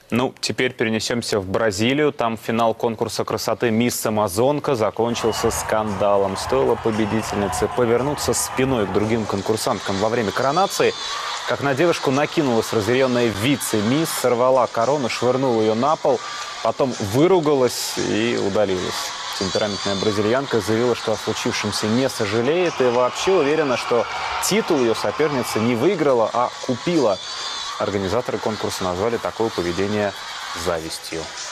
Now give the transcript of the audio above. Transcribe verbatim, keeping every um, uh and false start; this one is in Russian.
Ну, теперь перенесемся в Бразилию. Там финал конкурса красоты «Мисс Амазонка» закончился скандалом. Стоило победительнице повернуться спиной к другим конкурсанткам во время коронации, как на девушку накинулась разъяренная вице-мисс, сорвала корону, швырнула ее на пол, потом выругалась и удалилась. Темпераментная бразильянка заявила, что о случившемся не сожалеет и вообще уверена, что титул ее соперница не выиграла, а купила. Организаторы конкурса назвали такое поведение завистью.